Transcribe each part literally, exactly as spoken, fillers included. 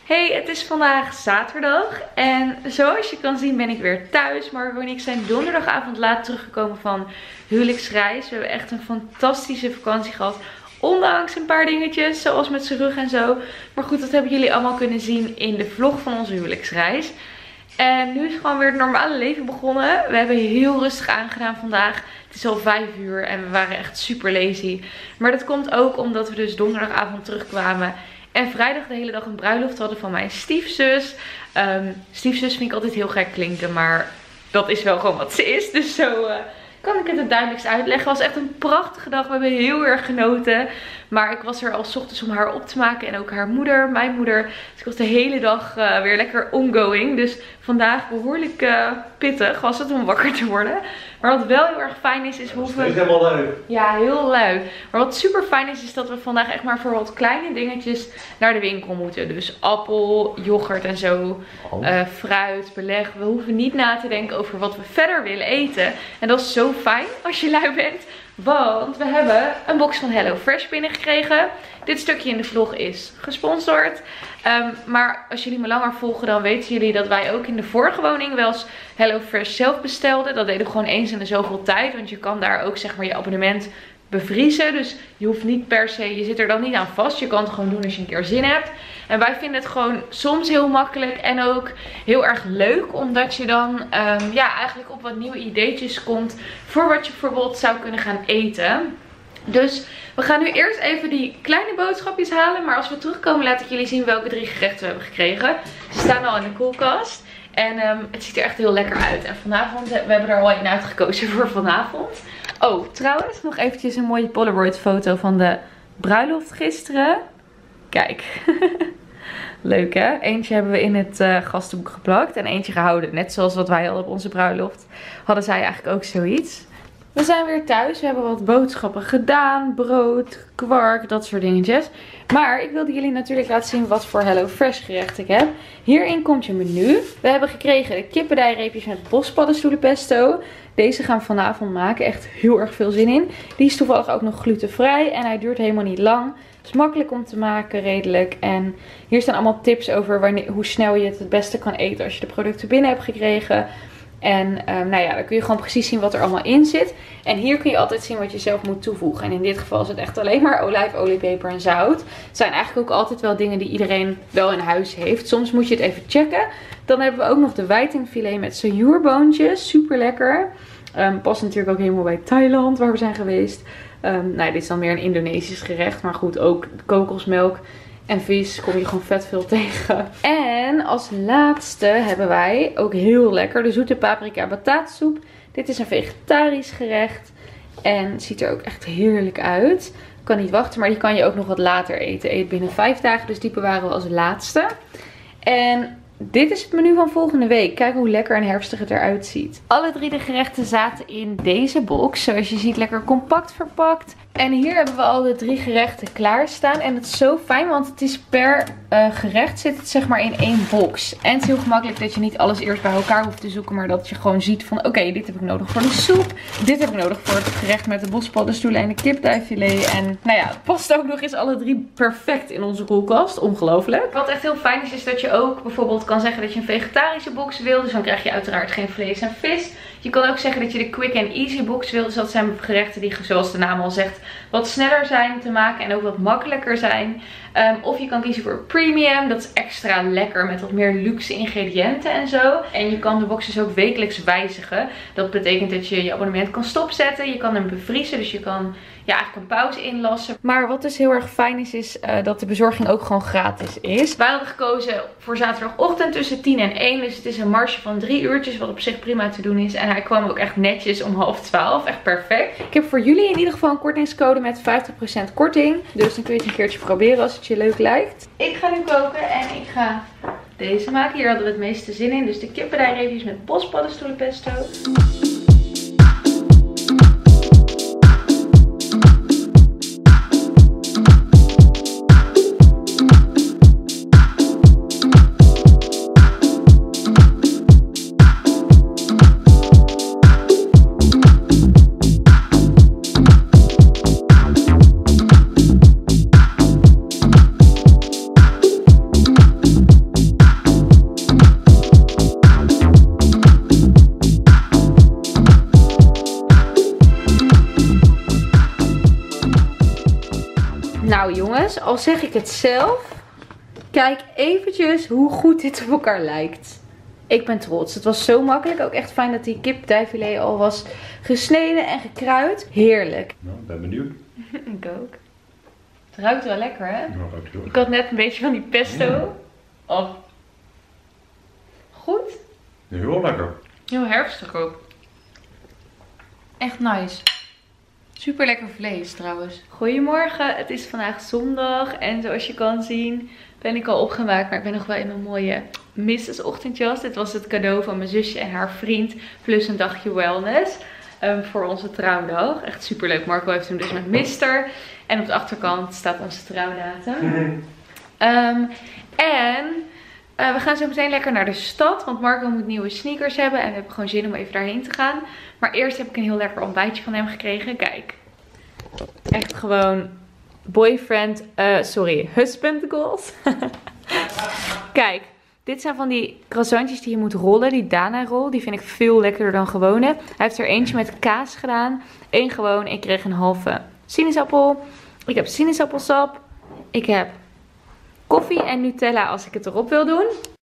Hey, het is vandaag zaterdag en zoals je kan zien ben ik weer thuis. Marco en ik zijn donderdagavond laat teruggekomen van huwelijksreis. We hebben echt een fantastische vakantie gehad. Ondanks een paar dingetjes, zoals met zijn rug en zo. Maar goed, dat hebben jullie allemaal kunnen zien in de vlog van onze huwelijksreis. En nu is gewoon weer het normale leven begonnen. We hebben heel rustig aangedaan vandaag. Het is al vijf uur en we waren echt super lazy. Maar dat komt ook omdat we dus donderdagavond terugkwamen. En vrijdag de hele dag een bruiloft hadden van mijn stiefzus. Um, stiefzus vind ik altijd heel gek klinken, maar dat is wel gewoon wat ze is. Dus zo uh, kan ik het het duidelijkst uitleggen. Het was echt een prachtige dag. We hebben heel erg genoten. Maar ik was er al 's ochtends om haar op te maken. En ook haar moeder, mijn moeder. Dus ik was de hele dag uh, weer lekker ongoing. Dus vandaag behoorlijk uh, pittig was het om wakker te worden. Maar wat wel heel erg fijn is, is we hoeven... Het is helemaal lui. Ja, heel lui. Maar wat super fijn is, is dat we vandaag echt maar voor wat kleine dingetjes naar de winkel moeten. Dus appel, yoghurt en zo. Oh. Uh, fruit, beleg. We hoeven niet na te denken over wat we verder willen eten. En dat is zo fijn als je lui bent. Want we hebben een box van HelloFresh binnengekregen. Dit stukje in de vlog is gesponsord. Um, maar als jullie me langer volgen, dan weten jullie dat wij ook in de vorige woning wel eens HelloFresh zelf bestelden. Dat deden we gewoon eens in de zoveel tijd. Want je kan daar ook zeg maar je abonnement bevriezen. Dus je hoeft niet per se, je zit er dan niet aan vast. Je kan het gewoon doen als je een keer zin hebt. En wij vinden het gewoon soms heel makkelijk en ook heel erg leuk. Omdat je dan um, ja, eigenlijk op wat nieuwe ideetjes komt voor wat je bijvoorbeeld zou kunnen gaan eten. Dus we gaan nu eerst even die kleine boodschapjes halen. Maar als we terugkomen laat ik jullie zien welke drie gerechten we hebben gekregen. Ze staan al in de koelkast. En um, het ziet er echt heel lekker uit. En vanavond, we hebben er al in uitgekozen voor vanavond. Oh, trouwens, nog eventjes een mooie Polaroid foto van de bruiloft gisteren. Kijk. Leuk hè? Eentje hebben we in het uh, gastenboek geplakt en eentje gehouden. Net zoals wat wij hadden op onze bruiloft. Hadden zij eigenlijk ook zoiets. We zijn weer thuis. We hebben wat boodschappen gedaan. Brood, kwark, dat soort dingetjes. Maar ik wilde jullie natuurlijk laten zien wat voor HelloFresh gerecht ik heb. Hierin komt je menu. We hebben gekregen de kippendijreepjes met bospaddenstoelenpesto. Deze gaan we vanavond maken. Echt heel erg veel zin in. Die is toevallig ook nog glutenvrij. En hij duurt helemaal niet lang. Het is makkelijk om te maken, redelijk. En hier staan allemaal tips over wanneer, hoe snel je het het beste kan eten als je de producten binnen hebt gekregen. En um, nou ja, dan kun je gewoon precies zien wat er allemaal in zit. En hier kun je altijd zien wat je zelf moet toevoegen. En in dit geval is het echt alleen maar olijfolie, peper en zout. Het zijn eigenlijk ook altijd wel dingen die iedereen wel in huis heeft. Soms moet je het even checken. Dan hebben we ook nog de wijtingfilet met sajoerboontjes. Super lekker. Um, past natuurlijk ook helemaal bij Thailand waar we zijn geweest. Um, nou, dit is dan meer een Indonesisch gerecht. Maar goed, ook kokosmelk en vis kom je gewoon vet veel tegen. En als laatste hebben wij ook heel lekker de zoete paprika batatensoep. Dit is een vegetarisch gerecht. En het ziet er ook echt heerlijk uit. Ik kan niet wachten, maar die kan je ook nog wat later eten. Eet binnen vijf dagen, dus die bewaren we als laatste. En dit is het menu van volgende week. Kijk hoe lekker en herfstig het eruit ziet. Alle drie de gerechten zaten in deze box. Zoals je ziet lekker compact verpakt. En hier hebben we al de drie gerechten klaarstaan. En het is zo fijn, want het is per uh, gerecht zit het zeg maar in één box. En het is heel gemakkelijk dat je niet alles eerst bij elkaar hoeft te zoeken. Maar dat je gewoon ziet van oké, okay, dit heb ik nodig voor de soep. Dit heb ik nodig voor het gerecht met de bospaddenstoelen en de kipdijfilet. En nou ja, het past ook nog eens alle drie perfect in onze koelkast. Ongelooflijk. Wat echt heel fijn is, is dat je ook bijvoorbeeld kan zeggen dat je een vegetarische box wil. Dus dan krijg je uiteraard geen vlees en vis. Je kan ook zeggen dat je de quick and easy box wil. Dus dat zijn gerechten die, zoals de naam al zegt, wat sneller zijn te maken en ook wat makkelijker zijn. Um, of je kan kiezen voor premium. Dat is extra lekker met wat meer luxe ingrediënten en zo. En je kan de boxes ook wekelijks wijzigen. Dat betekent dat je je abonnement kan stopzetten. Je kan hem bevriezen. Dus je kan ja, eigenlijk een pauze inlassen. Maar wat dus heel erg fijn is, is uh, dat de bezorging ook gewoon gratis is. Wij hadden gekozen voor zaterdagochtend tussen tien en één. Dus het is een marge van drie uurtjes. Wat op zich prima te doen is. En hij kwam ook echt netjes om half twaalf. Echt perfect. Ik heb voor jullie in ieder geval een kortingscode met vijftig procent korting. Dus dan kun je het een keertje proberen als het je leuk lijkt. Ik ga nu koken en ik ga deze maken. Hier hadden we het meeste zin in. Dus de kippendijreepjes met bospaddenstoelenpesto. al zeg ik het zelf. Kijk eventjes hoe goed dit op elkaar lijkt. Ik ben trots. Het was zo makkelijk. Ook echt fijn dat die kipdijfilet al was gesneden en gekruid. Heerlijk. Nou, ben benieuwd. Ik ook. Het ruikt wel lekker, hè? Ja, ruikt heel Ik had net een beetje van die pesto. Mm. Oh. Goed. Heel lekker. Heel herfstig ook. Echt nice. Super lekker vlees trouwens. Goedemorgen, het is vandaag zondag en zoals je kan zien ben ik al opgemaakt, maar ik ben nog wel in mijn mooie missus ochtendjas. Dit was het cadeau van mijn zusje en haar vriend, plus een dagje wellness um, voor onze trouwdag. Echt super leuk. Marco heeft hem dus met mister en op de achterkant staat onze trouwdatum. Um, en uh, we gaan zo meteen lekker naar de stad, want Marco moet nieuwe sneakers hebben en we hebben gewoon zin om even daarheen te gaan. Maar eerst heb ik een heel lekker ontbijtje van hem gekregen. Kijk. Echt gewoon boyfriend, uh, sorry, husband goals. Kijk, dit zijn van die croissantjes die je moet rollen. Die Dana roll, die vind ik veel lekkerder dan gewone. Hij heeft er eentje met kaas gedaan. Eén gewoon, ik kreeg een halve sinaasappel. Ik heb sinaasappelsap. Ik heb koffie en Nutella als ik het erop wil doen.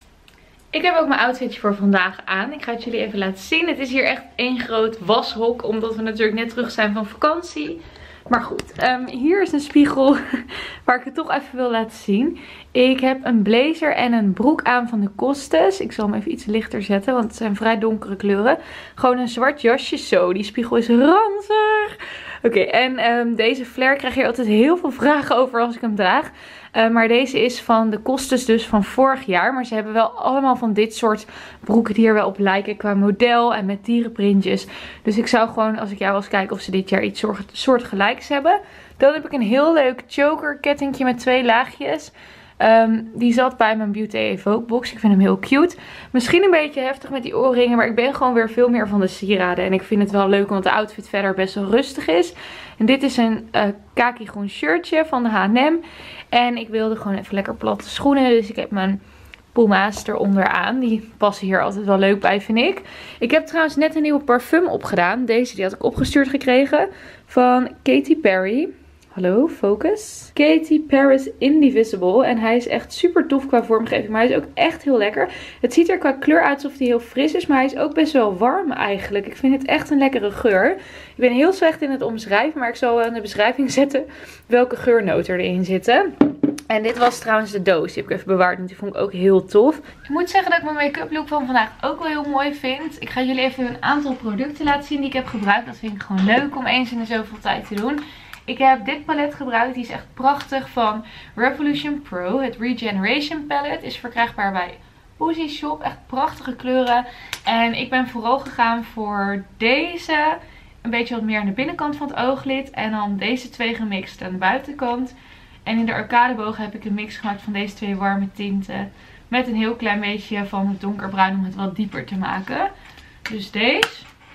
Ik heb ook mijn outfitje voor vandaag aan. Ik ga het jullie even laten zien. Het is hier echt één groot washok. Omdat we natuurlijk net terug zijn van vakantie. Maar goed, um, hier is een spiegel waar ik het toch even wil laten zien. Ik heb een blazer en een broek aan van de Costes. Ik zal hem even iets lichter zetten, want het zijn vrij donkere kleuren. Gewoon een zwart jasje. Zo, die spiegel is ranzig. Oké, okay, en um, deze flare krijg je altijd heel veel vragen over als ik hem draag. Uh, maar deze is van de Costes dus van vorig jaar. Maar ze hebben wel allemaal van dit soort broeken die er wel op lijken qua model en met dierenprintjes. Dus ik zou gewoon, als ik jou was, kijken of ze dit jaar iets soort, soortgelijks hebben. Dan heb ik een heel leuk choker kettingje met twee laagjes. Um, die zat bij mijn Beauty Evoke box. Ik vind hem heel cute. Misschien een beetje heftig met die oorringen. Maar ik ben gewoon weer veel meer van de sieraden. En ik vind het wel leuk omdat de outfit verder best wel rustig is. En dit is een uh, kaki groen shirtje van de H en M. En ik wilde gewoon even lekker platte schoenen. Dus ik heb mijn Puma's eronder aan. Die passen hier altijd wel leuk bij, vind ik. Ik heb trouwens net een nieuwe parfum opgedaan. Deze die had ik opgestuurd gekregen van Katy Perry. Hallo, focus. Katy Paris Indivisible. En hij is echt super tof qua vormgeving. Maar hij is ook echt heel lekker. Het ziet er qua kleur uit alsof hij heel fris is. Maar hij is ook best wel warm eigenlijk. Ik vind het echt een lekkere geur. Ik ben heel slecht in het omschrijven. Maar ik zal in de beschrijving zetten welke geurnoten erin zitten. En dit was trouwens de doos. Die heb ik even bewaard. Want die vond ik ook heel tof. Ik moet zeggen dat ik mijn make-up look van vandaag ook wel heel mooi vind. Ik ga jullie even een aantal producten laten zien die ik heb gebruikt. Dat vind ik gewoon leuk om eens in de zoveel tijd te doen. Ik heb dit palet gebruikt. Die is echt prachtig van Revolution Pro. Het Regeneration Palette is verkrijgbaar bij Ozy Shop. Echt prachtige kleuren. En ik ben vooral gegaan voor deze. Een beetje wat meer aan de binnenkant van het ooglid. En dan deze twee gemixt aan de buitenkant. En in de arcadebogen heb ik een mix gemaakt van deze twee warme tinten. Met een heel klein beetje van het donkerbruin om het wat dieper te maken. Dus deze.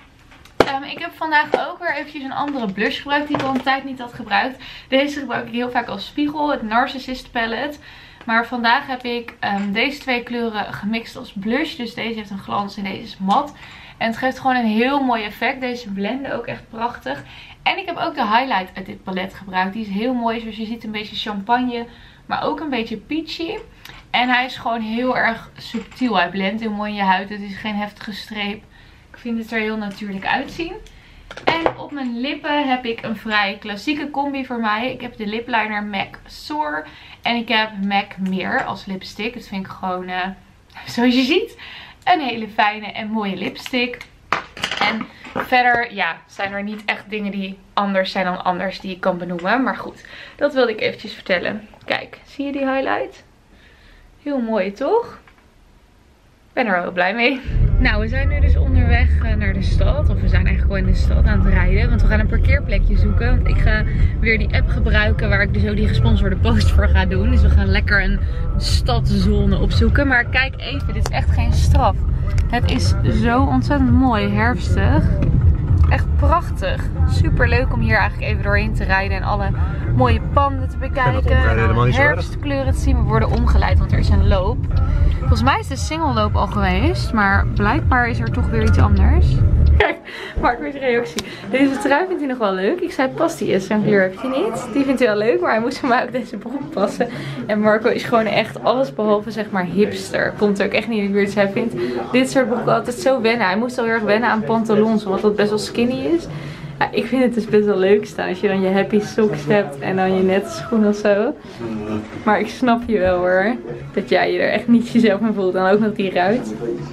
Um, ik heb vandaag ook weer eventjes een andere blush gebruikt die ik al een tijd niet had gebruikt. Deze gebruik ik heel vaak als spiegel, het Narcissist Palette. Maar vandaag heb ik um, deze twee kleuren gemixt als blush. Dus deze heeft een glans en deze is mat. En het geeft gewoon een heel mooi effect. Deze blenden ook echt prachtig. En ik heb ook de highlight uit dit palet gebruikt. Die is heel mooi, zoals je ziet, een beetje champagne, maar ook een beetje peachy. En hij is gewoon heel erg subtiel. Hij blendt heel mooi in je huid. Het is geen heftige streep. Ik vind het er heel natuurlijk uitzien. En op mijn lippen heb ik een vrij klassieke combi voor mij. Ik heb de lipliner MAC Soar. En ik heb MAC Meer als lipstick. Dat vind ik gewoon, uh, zoals je ziet, een hele fijne en mooie lipstick. En verder, ja, zijn er niet echt dingen die anders zijn dan anders die ik kan benoemen. Maar goed, dat wilde ik eventjes vertellen. Kijk, zie je die highlight? Heel mooi, toch? Ik ben er wel blij mee. Nou, we zijn nu dus onderweg naar de stad. Of we zijn eigenlijk wel in de stad aan het rijden. Want we gaan een parkeerplekje zoeken. Want ik ga weer die app gebruiken waar ik dus ook die gesponsorde post voor ga doen. Dus we gaan lekker een stadszone opzoeken. Maar kijk even, dit is echt geen straf. Het is zo ontzettend mooi, herfstig. Echt prachtig. Super leuk om hier eigenlijk even doorheen te rijden en alle mooie panden te bekijken. Herfstkleuren te zien. We worden omgeleid, want er is een loop. Volgens mij is de single loop al geweest, maar blijkbaar is er toch weer iets anders. Kijk, Marco's reactie. Deze trui vindt hij nog wel leuk. Ik zei, past die is, zo'n kleur heb je niet. Die vindt hij wel leuk, maar hij moest voor mij ook deze broek passen. En Marco is gewoon echt alles behalve zeg maar hipster. Komt er ook echt niet in de buurt. Dus hij vindt dit soort broeken altijd zo wennen. Hij moest al heel erg wennen aan pantalons, omdat dat best wel skinny is. Ja, ik vind het dus best wel leuk staan als je dan je happy socks hebt en dan je nette schoenen of zo. Maar ik snap je wel hoor, dat jij je er echt niet jezelf in voelt. En ook nog die ruit.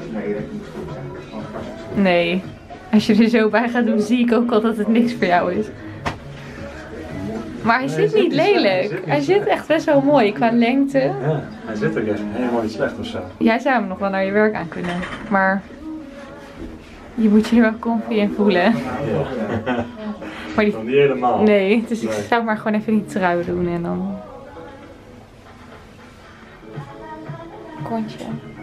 Nee, als je er zo bij gaat doen zie ik ook al dat het niks voor jou is. Maar hij zit niet lelijk. Hij zit echt best wel mooi qua lengte. Ja, hij zit ook echt helemaal niet slecht of zo. Jij zou hem nog wel naar je werk aan kunnen. Maar je moet je er wel comfy in voelen. Ja. Maar die... Nog niet helemaal. Nee, dus ik Nee. zou maar gewoon even die trui doen en dan... Kontje.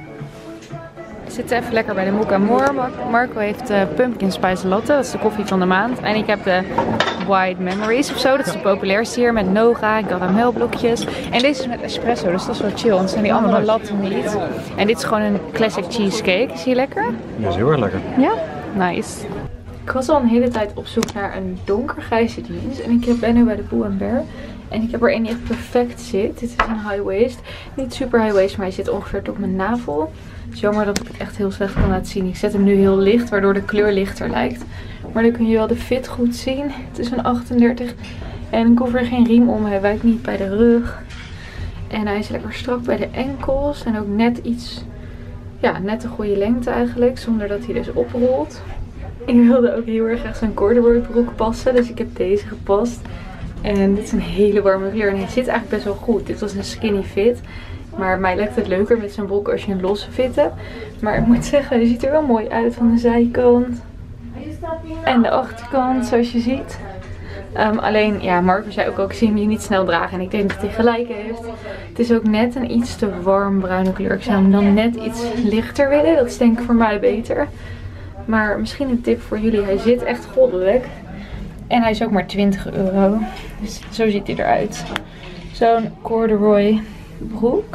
We zitten even lekker bij de Mocha More. Marco heeft de Pumpkin Spice Latte, dat is de koffie van de maand. En ik heb de White Memories of zo, dat is de populairste hier met Noga en karamelblokjes. En deze is met espresso, dus dat is wel chill, want zijn die andere latten niet. En dit is gewoon een classic cheesecake. Is die lekker? Ja, is heel erg lekker. Ja? Nice. Ik was al een hele tijd op zoek naar een donkergrijze jeans. En ik ben nu bij de Pull and Bear. En ik heb er één die echt perfect zit. Dit is een high waist. Niet super high waist, maar hij zit ongeveer tot mijn navel. Het is jammer dat ik het echt heel slecht kan laten zien. Ik zet hem nu heel licht, waardoor de kleur lichter lijkt. Maar dan kun je wel de fit goed zien. Het is een achtendertig. En ik hoef er geen riem om. Hij wijkt niet bij de rug. En hij is lekker strak bij de enkels. En ook net iets, ja, net een goede lengte eigenlijk. Zonder dat hij dus oprolt. Ik wilde ook heel erg echt zo'n corduroy broek passen. Dus ik heb deze gepast. En dit is een hele warme kleur. En hij zit eigenlijk best wel goed. Dit was een skinny fit. Maar mij lijkt het leuker met zo'n broek als je een losse fit hebt. Maar ik moet zeggen, hij ziet er wel mooi uit van de zijkant. En de achterkant, zoals je ziet. Um, alleen, ja, Marco zei ook al, ik zie hem hier niet snel dragen. En ik denk dat hij gelijk heeft. Het is ook net een iets te warm bruine kleur. Ik zou hem dan net iets lichter willen. Dat is denk ik voor mij beter. Maar misschien een tip voor jullie. Hij zit echt goddelijk. En hij is ook maar twintig euro. Dus zo ziet hij eruit. Zo'n corduroy broek.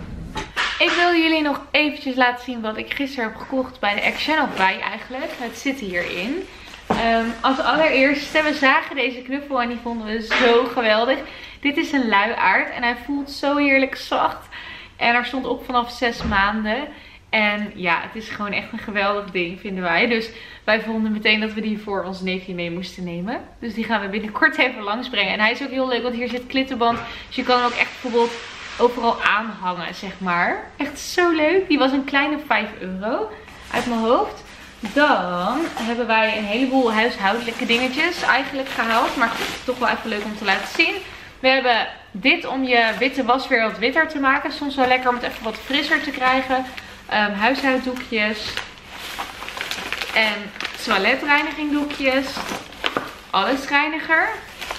Ik wil jullie nog eventjes laten zien wat ik gisteren heb gekocht bij de Action. Of bij eigenlijk. Het zit hierin. Um, als allereerste, we zagen deze knuffel en die vonden we zo geweldig. Dit is een luiaard en hij voelt zo heerlijk zacht. En er stond op vanaf zes maanden. En ja, het is gewoon echt een geweldig ding, vinden wij. Dus wij vonden meteen dat we die voor ons neefje mee moesten nemen. Dus die gaan we binnenkort even langsbrengen. En hij is ook heel leuk, want hier zit klittenband. Dus je kan hem ook echt bijvoorbeeld overal aanhangen, zeg maar. Echt zo leuk. Die was een kleine vijf euro uit mijn hoofd. Dan hebben wij een heleboel huishoudelijke dingetjes eigenlijk gehaald. Maar goed, toch wel even leuk om te laten zien. We hebben dit om je witte was weer wat witter te maken. Soms wel lekker om het even wat frisser te krijgen. Um, huishouddoekjes. En toiletreinigingdoekjes. Allesreiniger.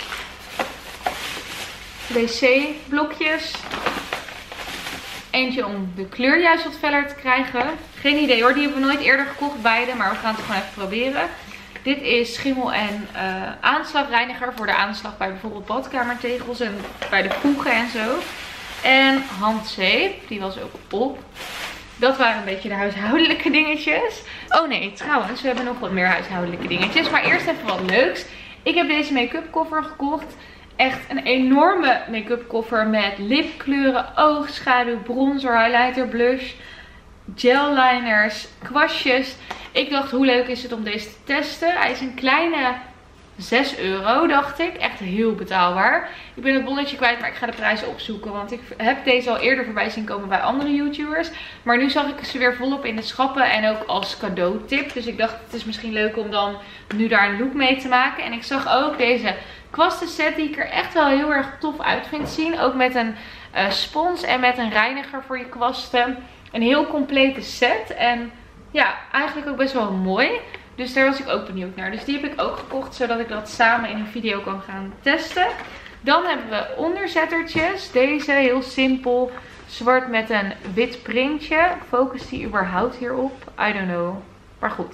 W C-blokjes. Eentje om de kleur juist wat feller te krijgen. Geen idee hoor, die hebben we nooit eerder gekocht beide. Maar we gaan het gewoon even proberen. Dit is schimmel- en uh, aanslagreiniger voor de aanslag bij bijvoorbeeld badkamertegels en bij de voegen en zo. En handzeep, die was ook op. Dat waren een beetje de huishoudelijke dingetjes. Oh nee, trouwens, we hebben nog wat meer huishoudelijke dingetjes. Maar eerst even wat leuks. Ik heb deze make-up koffer gekocht. Echt een enorme make-up koffer met lipkleuren, oogschaduw, bronzer, highlighter, blush, gelliners, kwastjes. Ik dacht, hoe leuk is het om deze te testen? Hij is een kleine zes euro, dacht ik. Echt heel betaalbaar. Ik ben het bonnetje kwijt, maar ik ga de prijs opzoeken. Want ik heb deze al eerder voorbij zien komen bij andere YouTubers. Maar nu zag ik ze weer volop in de schappen en ook als cadeautip. Dus ik dacht, het is misschien leuk om dan nu daar een look mee te maken. En ik zag ook deze kwastenset die ik er echt wel heel erg tof uit vind zien. Ook met een uh, spons en met een reiniger voor je kwasten. Een heel complete set. En ja, eigenlijk ook best wel mooi. Dus daar was ik ook benieuwd naar. Dus die heb ik ook gekocht, zodat ik dat samen in een video kan gaan testen. Dan hebben we onderzettertjes. Deze heel simpel. Zwart met een wit printje. Focust die überhaupt hierop? I don't know. Maar goed.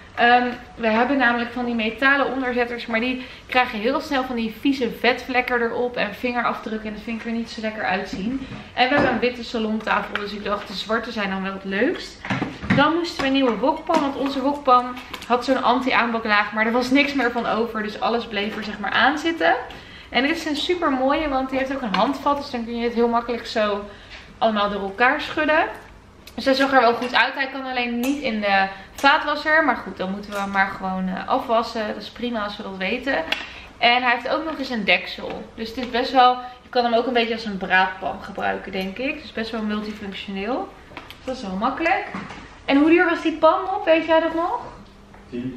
Um, we hebben namelijk van die metalen onderzetters, maar die krijgen heel snel van die vieze vetvlekken erop en vingerafdrukken. En dat vind ik er niet zo lekker uitzien. En we hebben een witte salontafel, dus ik dacht de zwarte zijn dan wel het leukst. Dan moesten we een nieuwe wokpan, want onze wokpan had zo'n anti-aanbaklaag, maar er was niks meer van over. Dus alles bleef er zeg maar aan zitten. En dit is een super mooie, want die heeft ook een handvat, dus dan kun je het heel makkelijk zo allemaal door elkaar schudden. Dus hij zag er wel goed uit. Hij kan alleen niet in de vaatwasser. Maar goed, dan moeten we hem maar gewoon uh, afwassen. Dat is prima als we dat weten. En hij heeft ook nog eens een deksel. Dus het is best wel... Je kan hem ook een beetje als een braadpan gebruiken, denk ik. Dus best wel multifunctioneel. Dus dat is wel makkelijk. En hoe duur was die pan op? Weet jij dat nog? Die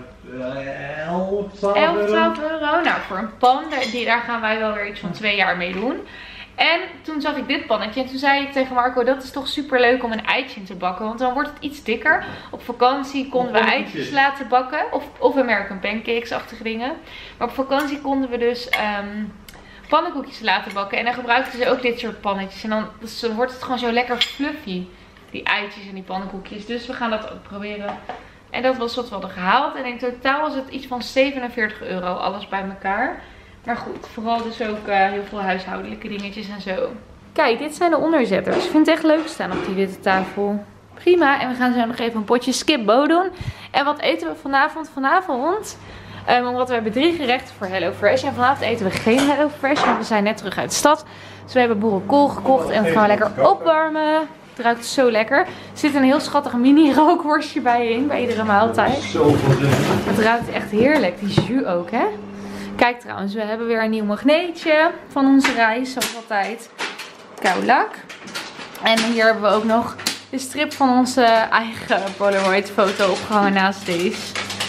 uh, elf, twaalf euro. Nou, voor een pan, die, daar gaan wij wel weer iets van twee jaar mee doen. En toen zag ik dit pannetje en toen zei ik tegen Marco, dat is toch super leuk om een eitje in te bakken. Want dan wordt het iets dikker. Op vakantie konden we eitjes laten bakken. Of, of American pancakes-achtige dingen. Maar op vakantie konden we dus um, pannenkoekjes laten bakken. En dan gebruikten ze ook dit soort pannetjes. En dan, dus dan wordt het gewoon zo lekker fluffy. Die eitjes en die pannenkoekjes. Dus we gaan dat ook proberen. En dat was wat we hadden gehaald. En in totaal was het iets van zevenenveertig euro. Alles bij elkaar. Maar goed, vooral dus ook uh, heel veel huishoudelijke dingetjes en zo. Kijk, dit zijn de onderzetters. Ik vind het echt leuk staan op die witte tafel. Prima. En we gaan zo nog even een potje skip bo doen. En wat eten we vanavond? Vanavond, um, omdat we hebben drie gerechten voor HelloFresh. En vanavond eten we geen HelloFresh, want we zijn net terug uit de stad. Dus we hebben boerenkool gekocht en we gaan lekker opwarmen. Het ruikt zo lekker. Er zit een heel schattig mini rookworstje bij in, bij iedere maaltijd. Het ruikt echt heerlijk. Die jus ook, hè? Kijk trouwens, we hebben weer een nieuw magneetje van onze reis, zoals altijd. Kaulak. En hier hebben we ook nog de strip van onze eigen Polaroid foto opgehangen naast deze.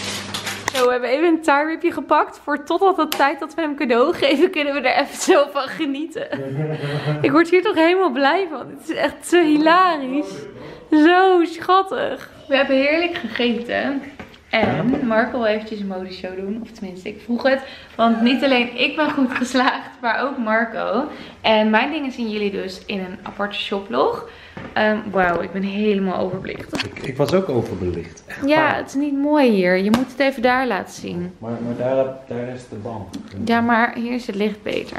Zo, we hebben even een tie-ripje gepakt. Voor totdat de tijd dat we hem cadeau geven, kunnen we er even zo van genieten. Ik word hier toch helemaal blij van. Het is echt zo hilarisch. Zo schattig. We hebben heerlijk gegeten. En Marco wil eventjes een modeshow doen. Of tenminste, ik vroeg het. Want niet alleen ik ben goed geslaagd, maar ook Marco. En mijn dingen zien jullie dus in een aparte shoplog. Um, Wauw, ik ben helemaal overbelicht. Ik, ik was ook overbelicht. Echt ja, waar. het is niet mooi hier. Je moet het even daar laten zien. Maar, maar daar, daar is de bal. Ja, maar hier is het licht beter.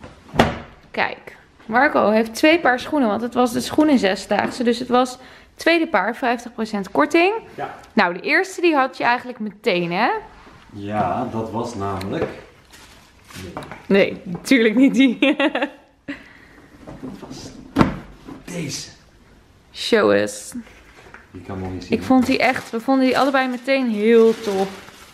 Kijk, Marco heeft twee paar schoenen. Want het was de schoenen zesdaagse. Dus het was tweede paar, vijftig procent korting. Ja. Nou, de eerste die had je eigenlijk meteen, hè? Ja, dat was namelijk... Nee, natuurlijk niet die. Dat was deze. Show us. Die kan nog niet zien. Ik vond die echt, we vonden die allebei meteen heel tof.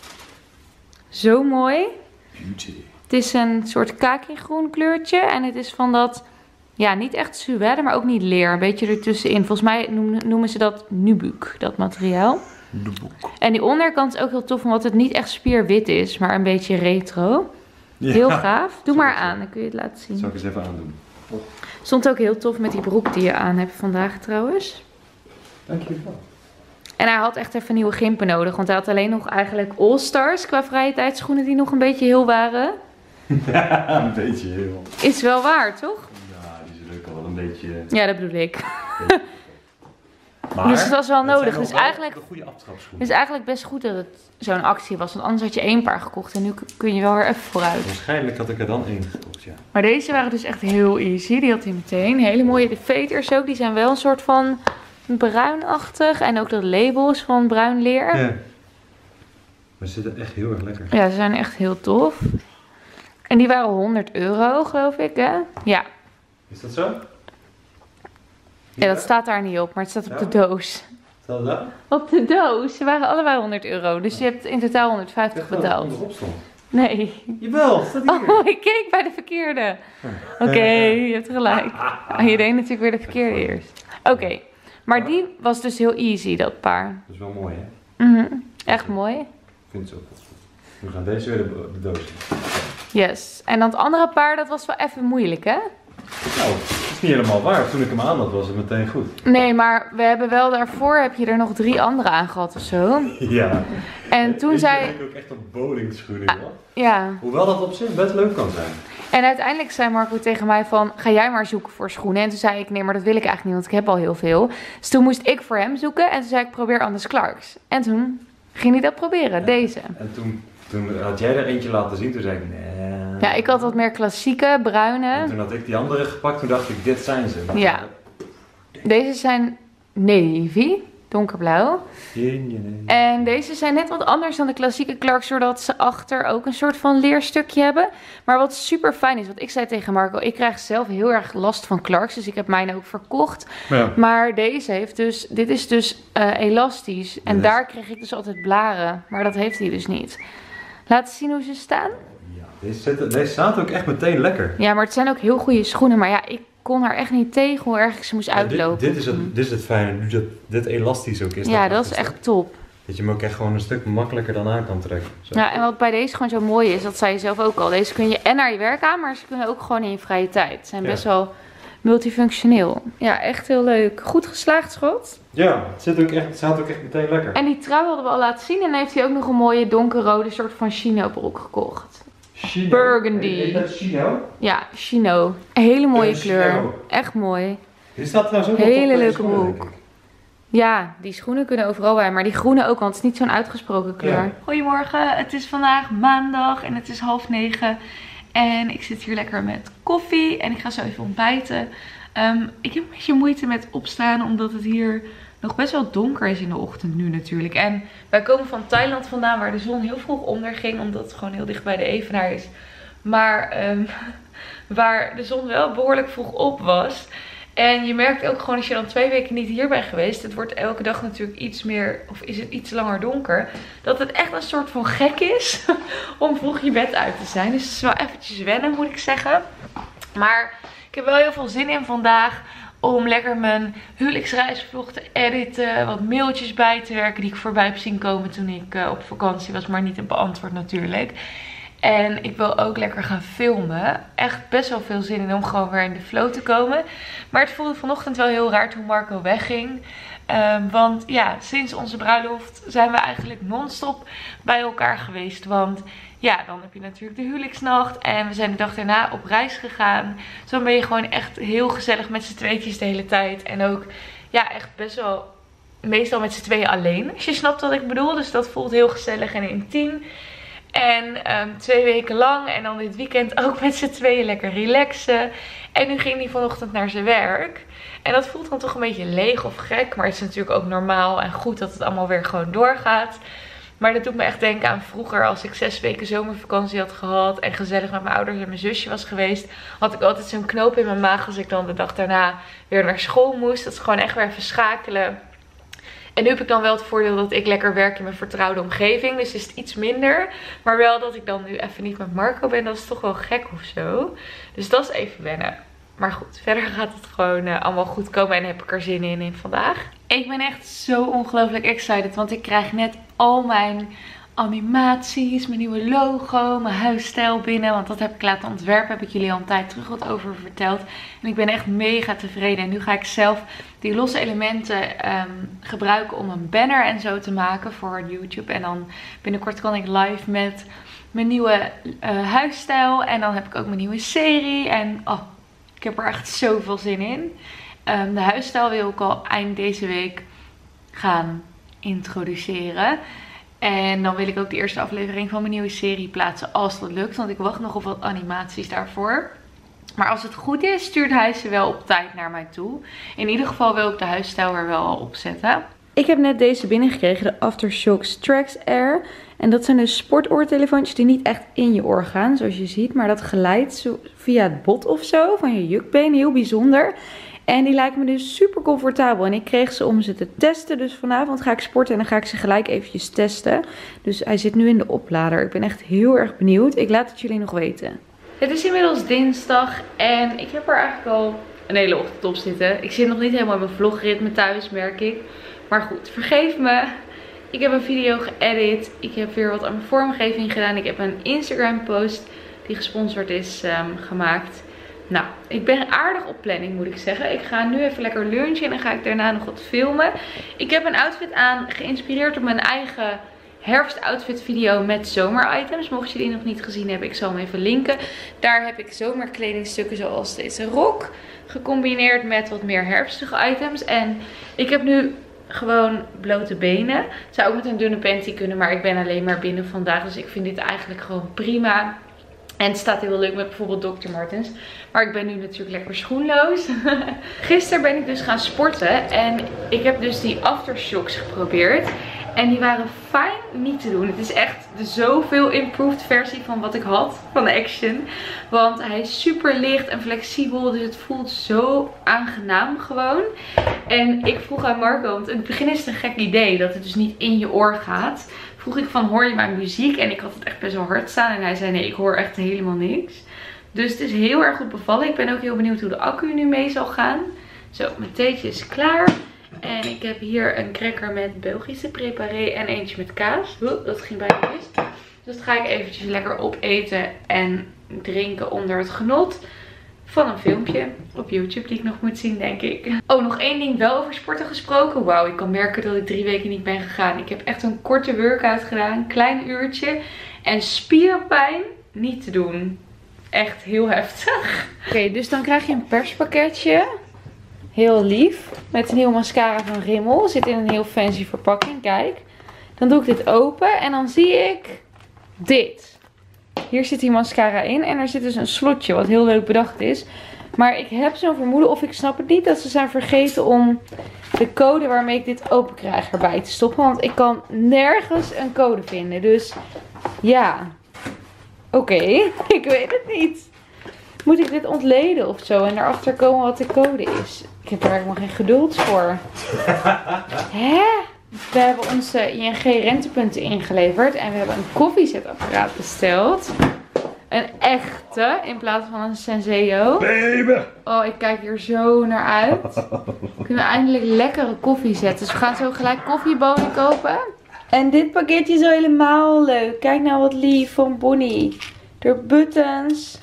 Zo mooi. Beauty. Het is een soort kaki-groen kleurtje. En het is van dat, ja, niet echt suède, maar ook niet leer. Een beetje ertussenin. Volgens mij noemen ze dat nubuck, dat materiaal. Nubuck. En die onderkant is ook heel tof, omdat het niet echt spierwit is, maar een beetje retro. Ja. Heel gaaf. Doe maar aan, dan kun je het laten zien. Zal ik eens even aandoen. Stond ook heel tof met die broek die je aan hebt vandaag trouwens. Dankjewel. En hij had echt even nieuwe gimpen nodig. Want hij had alleen nog eigenlijk All-Stars qua vrije tijdschoenen die nog een beetje heel waren. Ja, een beetje heel. Is wel waar, toch? Ja, die zijn ook al wel een beetje... Ja, dat bedoel ik. Maar, dus het was wel nodig. Dus Dus eigenlijk, een goede aftrapschoen. dus eigenlijk best goed dat het zo'n actie was. Want anders had je één paar gekocht. En nu kun je wel weer even vooruit. Waarschijnlijk had ik er dan één gekocht, ja. Maar deze waren dus echt heel easy. Die had hij meteen. Hele mooie. De veters ook. Die zijn wel een soort van bruinachtig. En ook dat label is van bruin leer. Ja. Maar ze zitten echt heel erg lekker. Ja, ze zijn echt heel tof. En die waren honderd euro, geloof ik, hè? Ja. Is dat zo? Ja, dat staat daar niet op, maar het staat op de doos. Staat dat? Op de doos. Ze waren allebei honderd euro. Dus je hebt in totaal honderdvijftig betaald. Erop stond. Nee. Jawel, staat hier. Oh, ik keek bij de verkeerde. Oké, okay, je hebt gelijk. Oh, je deed natuurlijk weer de verkeerde eerst. Oké, okay. Maar die was dus heel easy, dat paar. Dat is wel mooi, hè? Mm-hmm. Echt mooi. Ik vind het ook wel goed. We gaan deze weer de, de doos in. Yes. En dan het andere paar, dat was wel even moeilijk, hè? Nou, dat is niet helemaal waar. Toen ik hem aan had, was het meteen goed. Nee, maar we hebben wel daarvoor, heb je er nog drie andere aan gehad of zo. Ja. En toen ik zei... Ik ook echt op bowlingschoenen, ah, ja. Hoewel dat op zich best leuk kan zijn. En uiteindelijk zei Marco tegen mij van, ga jij maar zoeken voor schoenen. En toen zei ik, nee, maar dat wil ik eigenlijk niet, want ik heb al heel veel. Dus toen moest ik voor hem zoeken en toen zei ik, probeer Anders Clarks. En toen Ging je dat proberen? Ja. Deze? En toen, toen had jij er eentje laten zien, toen zei ik nee. Ja, ik had wat meer klassieke, bruine. En toen had ik die andere gepakt, toen dacht ik dit zijn ze. Maar Ja. Deze zijn navy, donkerblauw. Nee, nee, nee. En deze zijn net wat anders dan de klassieke Clarks, doordat ze achter ook een soort van leerstukje hebben. Maar wat super fijn is, wat ik zei tegen Marco, ik krijg zelf heel erg last van Clarks, dus ik heb mijn ook verkocht. Ja. Maar deze heeft dus, dit is dus uh, elastisch. En Dit is- daar kreeg ik dus altijd blaren, maar dat heeft hij dus niet. Laten zien hoe ze staan. Ja, deze, zitten, deze zaten ook echt meteen lekker. Ja, maar het zijn ook heel goede schoenen, maar ja, ik kon er echt niet tegen hoe erg ik ze moest Ja, uitlopen. dit, dit, is het, dit is het fijne, nu dat dit elastisch ook is. Ja, dat is achterste. echt top. Dat je hem ook echt gewoon een stuk makkelijker dan aan kan trekken. Zo. Ja, en wat bij deze gewoon zo mooi is, dat zei je zelf ook al. Deze kun je en naar je werk aan, maar ze kunnen ook gewoon in je vrije tijd. Ze zijn Ja. best wel multifunctioneel. Ja, echt heel leuk. Goed geslaagd, schat. Ja, het, zit ook echt, het staat ook echt meteen lekker. En die trui hadden we al laten zien. En dan heeft hij ook nog een mooie donkerrode soort van chino broek gekocht. Chino. Burgundy. Is dat chino? Ja, chino. Een hele mooie Een kleur. chino. Echt mooi. Dit staat trouwens ook wel Hele top bij de leuke schoenen, broek. denk ik. Ja, die schoenen kunnen overal bij. Maar die groene ook, want het is niet zo'n uitgesproken kleur. Ja. Goedemorgen, het is vandaag maandag en het is half negen. En ik zit hier lekker met koffie en ik ga zo even ontbijten. Um, ik heb een beetje moeite met opstaan omdat het hier nog best wel donker is in de ochtend nu natuurlijk. En wij komen van Thailand vandaan waar de zon heel vroeg onderging omdat het gewoon heel dicht bij de evenaar is. Maar um, waar de zon wel behoorlijk vroeg op was. En je merkt ook gewoon als je dan twee weken niet hier bent geweest. Het wordt elke dag natuurlijk iets meer, of is het iets langer donker. Dat het echt een soort van gek is om vroeg je bed uit te zijn. Dus het is wel eventjes wennen, moet ik zeggen. Maar ik heb wel heel veel zin in vandaag om lekker mijn huwelijksreisvlog te editen. Wat mailtjes bij te werken die ik voorbij heb zien komen toen ik uh, op vakantie was. Maar niet heb beantwoord natuurlijk. En ik wil ook lekker gaan filmen. Echt best wel veel zin in om gewoon weer in de flow te komen. Maar het voelde vanochtend wel heel raar toen Marco wegging. Um, want ja, sinds onze bruiloft zijn we eigenlijk non-stop bij elkaar geweest. Want ja, dan heb je natuurlijk de huwelijksnacht. En we zijn de dag daarna op reis gegaan. Dus dan ben je gewoon echt heel gezellig met z'n tweetjes de hele tijd. En ook ja, echt best wel meestal met z'n tweeën alleen. Als je snapt wat ik bedoel. Dus dat voelt heel gezellig en intiem. En um, twee weken lang en dan dit weekend ook met z'n tweeën lekker relaxen. En nu ging hij vanochtend naar zijn werk. En dat voelt dan toch een beetje leeg of gek. Maar het is natuurlijk ook normaal en goed dat het allemaal weer gewoon doorgaat. Maar dat doet me echt denken aan vroeger als ik zes weken zomervakantie had gehad. En gezellig met mijn ouders en mijn zusje was geweest. Had ik altijd zo'n knoop in mijn maag als ik dan de dag daarna weer naar school moest. Dat is gewoon echt weer even schakelen. En nu heb ik dan wel het voordeel dat ik lekker werk in mijn vertrouwde omgeving. Dus is het iets minder. Maar wel dat ik dan nu even niet met Marco ben. Dat is toch wel gek of zo. Dus dat is even wennen. Maar goed, verder gaat het gewoon uh, allemaal goed komen. En heb ik er zin in, in vandaag. Ik ben echt zo ongelooflijk excited. Want ik krijg net al mijn animaties, mijn nieuwe logo, mijn huisstijl binnen. Want dat heb ik laten ontwerpen. Heb ik jullie al een tijd terug wat over verteld. En ik ben echt mega tevreden. En nu ga ik zelf die losse elementen um, gebruiken om een banner en zo te maken voor YouTube. En dan binnenkort kan ik live met mijn nieuwe uh, huisstijl. En dan heb ik ook mijn nieuwe serie. En oh, ik heb er echt zoveel zin in. Um, de huisstijl wil ik al eind deze week gaan introduceren. En dan wil ik ook de eerste aflevering van mijn nieuwe serie plaatsen als dat lukt. Want ik wacht nog op wat animaties daarvoor. Maar als het goed is, stuurt hij ze wel op tijd naar mij toe. In ieder geval wil ik de huisstijl er wel al op zetten. Ik heb net deze binnengekregen, de Aftershock Strax Air. En dat zijn dus sportoortelefoontjes die niet echt in je oor gaan, zoals je ziet. Maar dat glijdt zo via het bot of zo, van je jukbeen, heel bijzonder. En die lijken me dus super comfortabel. En ik kreeg ze om ze te testen. Dus vanavond ga ik sporten en dan ga ik ze gelijk eventjes testen. Dus hij zit nu in de oplader. Ik ben echt heel erg benieuwd. Ik laat het jullie nog weten. Het is inmiddels dinsdag en ik heb er eigenlijk al een hele ochtend op zitten. Ik zit nog niet helemaal in mijn vlogritme thuis, merk ik. Maar goed, vergeef me. Ik heb een video geëdit. Ik heb weer wat aan mijn vormgeving gedaan. Ik heb een Instagram post die gesponsord is um, gemaakt. Nou, ik ben aardig op planning, moet ik zeggen. Ik ga nu even lekker lunchen en dan ga ik daarna nog wat filmen. Ik heb een outfit aan, geïnspireerd op mijn eigen herfstoutfit video met zomeritems. Mocht je die nog niet gezien hebben, ik zal hem even linken. Daar heb ik zomerkledingstukken zoals deze rok gecombineerd met wat meer herfstige items. En ik heb nu gewoon blote benen. Het zou ook met een dunne panty kunnen, maar ik ben alleen maar binnen vandaag. Dus ik vind dit eigenlijk gewoon prima. En het staat heel leuk met bijvoorbeeld dokter Martens. Maar ik ben nu natuurlijk lekker schoenloos. Gisteren ben ik dus gaan sporten. En ik heb dus die aftershocks geprobeerd. En die waren fijn niet te doen. Het is echt de zoveel improved versie van wat ik had van de Action. Want hij is super licht en flexibel. Dus het voelt zo aangenaam gewoon. En ik vroeg aan Marco, want in het begin is het een gek idee dat het dus niet in je oor gaat. Vroeg ik van, hoor je mijn muziek? En ik had het echt best wel hard staan. En hij zei, nee, ik hoor echt helemaal niks. Dus het is heel erg goed bevallen. Ik ben ook heel benieuwd hoe de accu nu mee zal gaan. Zo, mijn theetje is klaar. En ik heb hier een cracker met Belgische preparé en eentje met kaas. Oeh, dat ging bijna mis. Dus dat ga ik eventjes lekker opeten en drinken onder het genot van een filmpje op YouTube die ik nog moet zien, denk ik. Oh, nog één ding wel over sporten gesproken. Wauw, ik kan merken dat ik drie weken niet ben gegaan. Ik heb echt een korte workout gedaan, klein uurtje. En spierpijn niet te doen. Echt heel heftig. Oké, okay, dus dan krijg je een perspakketje. Heel lief. Met een nieuwe mascara van Rimmel. Zit in een heel fancy verpakking. Kijk. Dan doe ik dit open. En dan zie ik dit. Hier zit die mascara in. En er zit dus een slotje. Wat heel leuk bedacht is. Maar ik heb zo'n vermoeden. Of ik snap het niet. Dat ze zijn vergeten om de code waarmee ik dit open krijg erbij te stoppen. Want ik kan nergens een code vinden. Dus ja. Oké. Okay. Ik weet het niet. Moet ik dit ontleden of zo en erachter komen wat de code is? Ik heb er helemaal geen geduld voor. Hè? We hebben onze I N G rentepunten ingeleverd. En we hebben een koffiezetapparaat besteld. Een echte in plaats van een Senseo. Baby! Oh, ik kijk hier zo naar uit. We kunnen eindelijk lekkere koffie zetten. Dus we gaan zo gelijk koffiebonen kopen. En dit pakketje is al helemaal leuk. Kijk nou wat lief van Bonnie. Er buttons.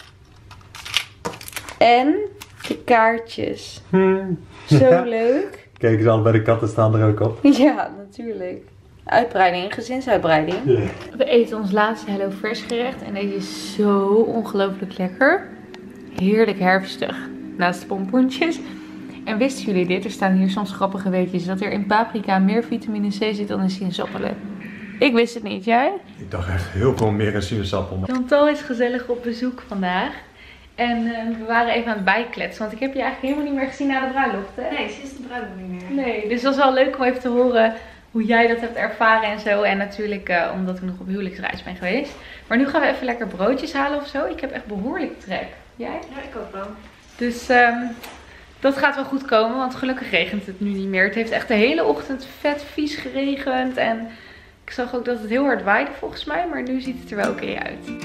En de kaartjes. Hmm. Zo leuk. Kijk eens, al bij de katten staan er ook op. Ja, natuurlijk. Uitbreiding, gezinsuitbreiding. Yeah. We eten ons laatste HelloFresh gerecht. En deze is zo ongelooflijk lekker. Heerlijk herfstig. Naast de pompoentjes. En wisten jullie dit? Er staan hier soms grappige weetjes. Dat er in paprika meer vitamine C zit dan in sinaasappelen. Ik wist het niet, jij? Ik dacht echt heel veel meer in sinaasappel. Chantal is gezellig op bezoek vandaag. En uh, we waren even aan het bijkletsen. Want ik heb je eigenlijk helemaal niet meer gezien na de bruiloft, hè? Nee, sinds de bruiloft niet meer. Nee, dus dat was wel leuk om even te horen hoe jij dat hebt ervaren en zo. En natuurlijk uh, omdat ik nog op huwelijksreis ben geweest. Maar nu gaan we even lekker broodjes halen of zo. Ik heb echt behoorlijk trek. Jij? Ja, ik ook wel. Dus um, dat gaat wel goed komen. Want gelukkig regent het nu niet meer. Het heeft echt de hele ochtend vet vies geregend. En ik zag ook dat het heel hard waaide volgens mij. Maar nu ziet het er wel oké uit.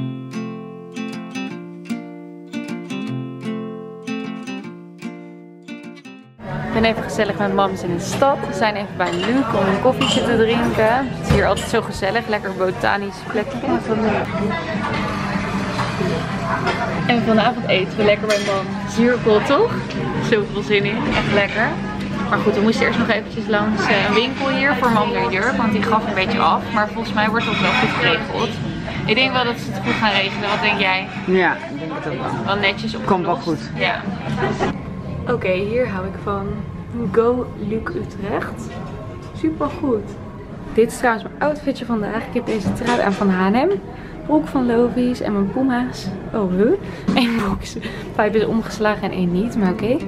Ik ben even gezellig met mams in de stad. We zijn even bij Luc om een koffietje te drinken. Het is hier altijd zo gezellig. Lekker botanisch plekje. En vanavond eten we lekker bij mam. Zuurkool, toch? Zoveel zin in. Echt lekker. Maar goed, we moesten eerst nog eventjes langs een winkel hier voor mam de jurk. Want die gaf een beetje af. Maar volgens mij wordt het wel goed geregeld. Ik denk wel dat ze het goed gaan regelen. Wat denk jij? Ja, ik denk het ook wel. Wel netjes opgelost. Komt wel goed. Ja. Oké, okay, hier hou ik van. Go Luc Utrecht. Super goed. Dit is trouwens mijn outfitje vandaag. Ik heb deze trui aan van H en M. Broek van Lovies en mijn Puma's. Oh, huh? Eén box. Vijf is omgeslagen en één niet, maar oké. Okay.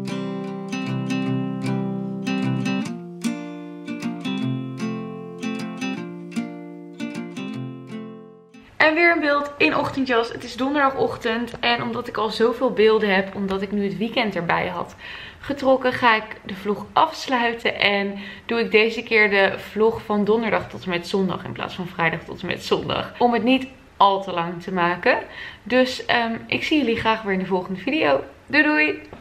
En weer een beeld in ochtendjas. Het is donderdagochtend en omdat ik al zoveel beelden heb, omdat ik nu het weekend erbij had getrokken, ga ik de vlog afsluiten. En doe ik deze keer de vlog van donderdag tot en met zondag in plaats van vrijdag tot en met zondag. Om het niet al te lang te maken. Dus um, ik zie jullie graag weer in de volgende video. Doei doei!